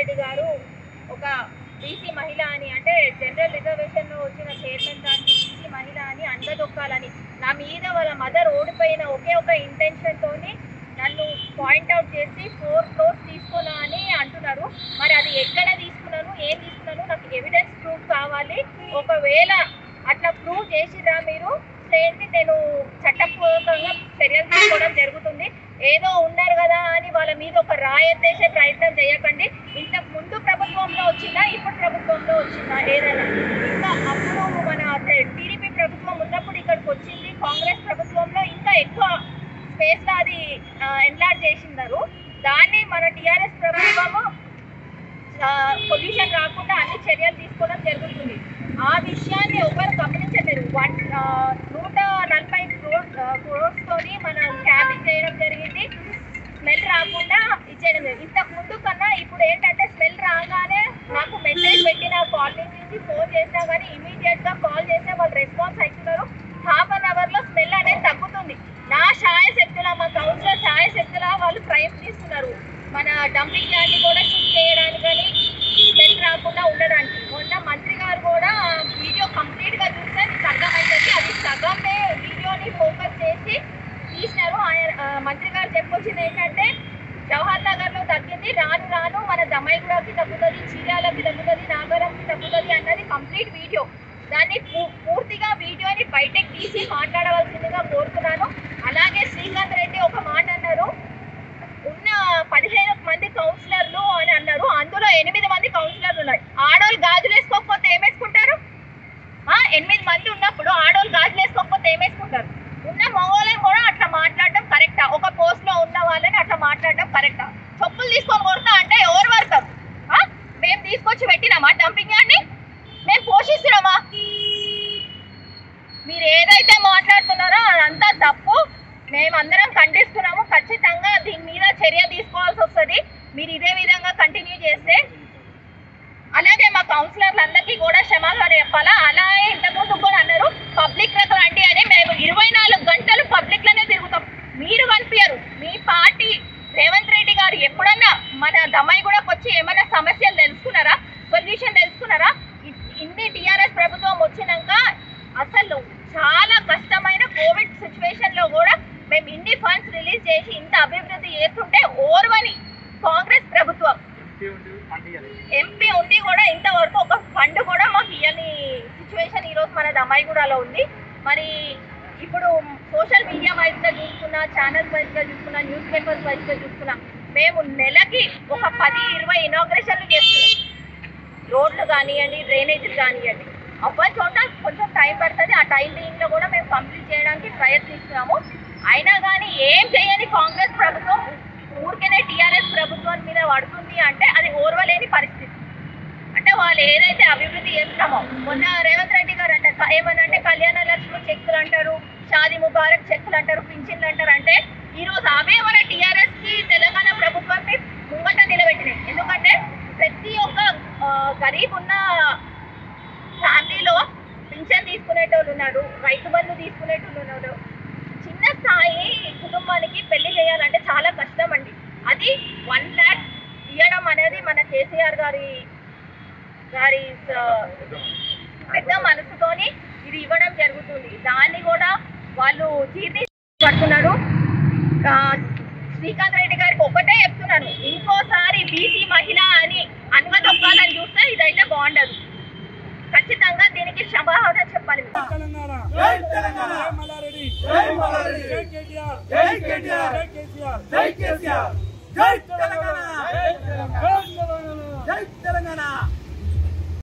రెడ్డి గారు ఒక బీసీ మహిళ అని అంటే జనరల్ రిజర్వేషన్లో వచ్చిన చైర్మన్ దానికి బీసీ మహిళ అని అండదొక్కాలని నా మీద వాళ్ళ మదర్ ఓడిపోయిన ఒకే ఒక ఇంటెన్షన్తోని నన్ను పాయింట్అవుట్ చేసి 4 crores తీసుకున్నా అని అంటున్నారు. మరి అది ఎక్కడ తీసుకున్నాను, ఏం తీసుకున్నాను, నాకు ఎవిడెన్స్ ప్రూఫ్ కావాలి. ఒకవేళ అట్లా ప్రూవ్ చేసిరా మీరు చేయండి, నేను చట్టపూర్వకంగా చర్యలు తీసుకోవడం జరుగుతుంది. ఏదో ఉన్నారు కదా అని వాళ్ళ మీద ఒక రాయెత్తేసే ప్రయత్నం చేయకండి. ఇంతకు ముందు ప్రభుత్వంలో వచ్చిందా, ఇప్పుడు ప్రభుత్వంలో వచ్చిందా ఏదైనా? ఇంకా అప్పుడు మన టీడీపీ ప్రభుత్వం ఉన్నప్పుడు ఇక్కడికి వచ్చింది, కాంగ్రెస్ ప్రభుత్వంలో ఇంకా ఎక్కువ స్పేస్లో అది ఎన్లార్జ్ చేసినారు. దాన్ని మన టీఆర్ఎస్ ప్రభుత్వము పొల్యూషన్ రాకుండా అన్ని చర్యలు తీసుకోవడం జరుగుతుంది. ఆ విషయాన్ని ఎవరు గమనించలేరు. 140 crores మనం క్యాబింగ్ చేయడం జరిగింది. స్మెల్ రాకుండా ఇచ్చేయడం జరిగింది. ఇంతకు ముందు కన్నా ఇప్పుడు ఏంటంటే స్మెల్ రాగానే నాకు మెసేజ్ పెట్టిన కాలనీ నుంచి ఫోన్ చేసినా కానీ ఇమీడియట్గా కాల్ చేస్తే వాళ్ళు రెస్పాన్స్ అవుతున్నారు. 1/2 అవర్లో స్మెల్ అనేది తగ్గుతుంది. నా శాయశక్తుల మా కౌన్సిలర్ శాయశక్తుల వాళ్ళు ప్రయత్నిస్తున్నారు మన డంపింగ్ యార్డ్ని కూడా షిఫ్ట్ చేయడానికి కానీ స్మెల్ రాకుండా ఉండడానికి. మొన్న మంత్రి గారు కూడా వీడియో కంప్లీట్గా చూస్తే మీకు అర్థమవుతుంది. అది సగమే వీడియోని ఫోకస్ చేసి తీసినారు. ఆయన మంత్రి గారు చెప్పొచ్చింది ఏంటంటే జవహర్ నగర్లో తగ్గింది, రాను రాను మన దమ్మాయిగూడకి తగ్గుతుంది, చీరాలకి తగ్గుతుంది, నాగరంకి తగ్గుతుంది అన్నది కంప్లీట్ వీడియో. దాన్ని పూర్తిగా వీడియోని బయటకు తీసి మాట్లాడవలసిందిగా కోరుతున్నాను. అలాగే శ్రీకాంత్ రెడ్డి ఒక మాట అన్నారు, ఉన్న 15 మంది కౌన్సిలర్లు అని అన్నారు, అందులో 8 మంది కౌన్సిలర్లు ఉన్నారు. ఆడోళ్ళు గాజులు వేసుకోకపోతే ఏమేసుకుంటారు? 8 మంది ఉన్నప్పుడు ఆడోళ్ళు గాజులు వేసుకోకపోతే ఏమేసుకుంటారు? ఉన్న మగవాళ్ళని కూడా అట్లా మాట్లాడడం కరెక్టా? ఒక పోస్ట్లో ఉన్న వాళ్ళని అట్లా మాట్లాడడం కరెక్టా? చెప్పులు తీసుకొని కొడతా అంటే ఎవరు పడతారు? మేము తీసుకొచ్చి పెట్టినామా డంపింగ్ యార్డ్ని? మేము పోషిస్తున్నామా? మీరు ఏదైతే మాట్లాడుతున్నారో అదంతా తప్పు. మేమందరం ఖండిస్తున్నాము. ఖచ్చితంగా దీని మీద చర్య తీసుకోవాల్సి వస్తుంది మీరు ఇదే విధంగా కంటిన్యూ చేస్తే. అలాగే మా కౌన్సిలర్లందరికీ కూడా క్షమాపణ చెప్పాలా. అలాగే ఇంతకుముందు కూడా అన్నారు పబ్లిక్లకు రండి అని. మేము 24 గంటలు పబ్లిక్లోనే తిరుగుతాం. మీరు కనిపించరు. మీ పార్టీ రేవంత్ రెడ్డి గారు ఎప్పుడన్నా మన దమ్మాయిగూడకు వచ్చి ఏమైనా సమస్యలు తెలుసుకున్నారా, సొల్యూషన్ తెలుసుకున్నారా? ఇన్ని టీఆర్ఎస్ ప్రభుత్వం వచ్చినాక అసలు చాలా కష్టమైన కోవిడ్ సిచ్యువేషన్లో కూడా మేము ఇన్ని ఫండ్స్ రిలీజ్ చేసి ఇంత అభివృద్ధి చేస్తుంటే ఓర్వని కాంగ్రెస్ ప్రభుత్వం ఎంపీ ఉండి కూడా ఇంతవరకు ఒక ఫండ్ కూడా మాకు ఇవ్వని సిచ్యువేషన్ ఈరోజు మన దమ్మాయిగూడలో ఉంది. మరి ఇప్పుడు సోషల్ మీడియా వైజ్గా చూసుకున్నా, ఛానల్స్ వైజ్గా చూసుకున్నా, న్యూస్ పేపర్స్ వైజ్గా చూసుకున్నా మేము నెలకి ఒక 10-20 ఇనాగ్రేషన్లు చేస్తున్నాం. రోడ్లు కానివ్వండి, డ్రైనేజీలు కానివ్వండి, అవ్వని చోట కొంచెం టైం పడుతుంది. ఆ టైం బీయింగ్లో కూడా మేము కంప్లీట్ చేయడానికి ప్రయత్నిస్తున్నాము. అయినా కానీ ఏం చేయని కాంగ్రెస్ ప్రభుత్వం ఊరికేనే టీఆర్ఎస్ ప్రభుత్వం మీద పడుతుంది అంటే అది ఓర్వలేని పరిస్థితి. అంటే వాళ్ళు ఏదైతే అభివృద్ధి చేస్తున్నామో, మొన్న రేవంత్ రెడ్డి గారు ఏమనంటే కళ్యాణ లక్ష్మి చెక్కులు అంటారు, షాదీ ముబారక్ చెక్కులు అంటారు, పింఛన్లు అంటారు. అంటే ఈరోజు అవే మన టీఆర్ఎస్కి తెలంగాణ ప్రభుత్వాన్ని ముంగట నిలబెట్టినాయి. ఎందుకంటే ప్రతి ఒక్క గరీబ్ ఉన్న ఫ్యామిలీలో పింఛన్ తీసుకునేటోళ్ళు ఉన్నారు, రైతు బంధు తీసుకునేటోళ్ళు ఉన్నారు. చిన్న స్థాయి కుటుంబానికి పెళ్లి చేయాలంటే చాలా కష్టం అండి. అది 1 lakh ఇవ్వడం అనేది మన కేసీఆర్ గారి పెద్ద మనసుతోని ఇది ఇవ్వడం జరుగుతుంది. దాన్ని కూడా వాళ్ళు జీర్ణించుకుంటున్నారు. శ్రీకాంత్ రెడ్డి గారికి ఒకటే చెప్తున్నాను, ఇంకోసారి బీసీ మహిళ అని అనుమతొక్కాలని చూస్తే ఇదైతే బాగుండదు. ఖచ్చితంగా దీనికి క్షమాపణ చెప్పాలి. జై తెలంగాణ.